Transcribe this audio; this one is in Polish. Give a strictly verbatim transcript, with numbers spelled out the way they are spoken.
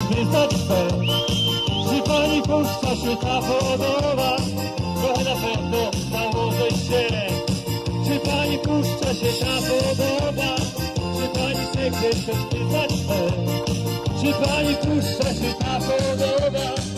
wyznać chce. Czy pani puszcza się ta podoba? Trochę na pewno założę się. Czy pani puszcza się ta podoba? Czy pani sekret też wyznać chce? Czy pani puszcza się ta podoba?